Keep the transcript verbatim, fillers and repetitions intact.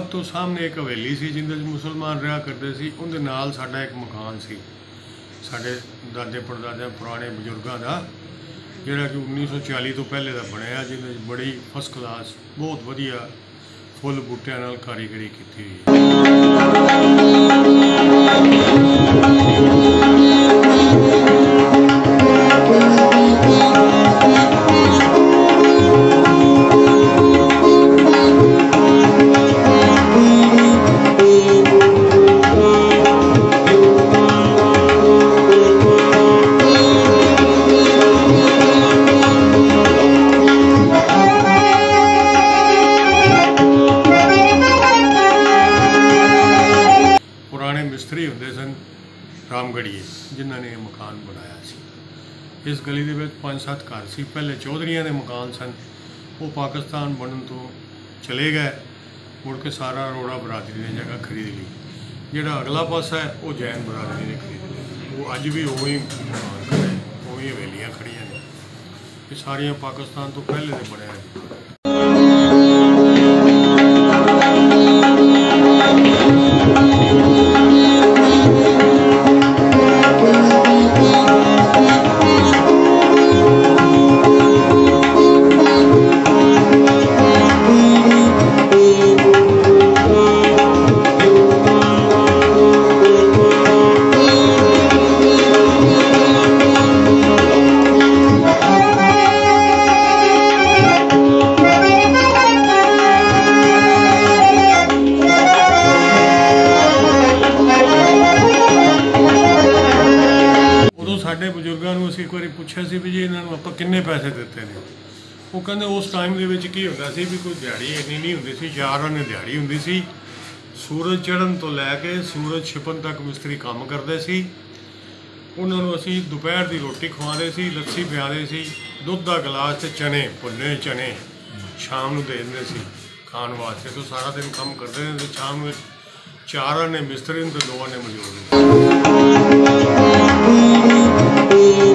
तो सामने एक हवेली सी जिंदे मुसलमान रहा करते सी, उनके नाल साडा एक मकान सी साडे दादे परदादे पुराने बजुर्गों का, जिहड़ा कि उन्नीस सौ चाली तो पहले का बनया, जिन्हें बड़ी फस्ट क्लास बहुत वधिया फुल बूटियां नाल कारीगरी की हुई है। मिस्त्री होंदे सन रामगढ़िए जिन्होंने ये मकान बनाया सी। इस गली के पाँच सत्त घर सी, पहले चौधरिया के मकान सन, वो पाकिस्तान बनने तो चले गए, मुड़ के सारा अरोड़ा बरादरी ने जगह खरीद ली। जोड़ा अगला पासा है वो जैन बरादरी ने खरीद लिया, वो अज भी उही मकान खड़े, उही हवेलियाँ खड़िया ने, ये सारिया पाकिस्तान तो पहले से बनया है। साढ़े बजुर्गों को असीं एक बार पूछा सी भी जी इन्होंने आप किन्ने पैसे दिते हैं, वो कहते उस टाइम के की होंदा सी भी कोई दिहाड़ी इन्नी नहीं होंदी सी, चार आने दिहाड़ी होंदी सी। सूरज चढ़न तो लैके सूरज छिपन तक मिस्त्री काम करते सी। उन्होंने असीं दोपहर की रोटी खवाते सी, लस्सी पियाते सी, दुध का गिलास ते चने भुने चने शाम को दे दिंदे सी खाण वास्ते। तो सारा दिन काम करते हैं, तो शाम में चार आने मिस्त्री तो दो आने मजदूर।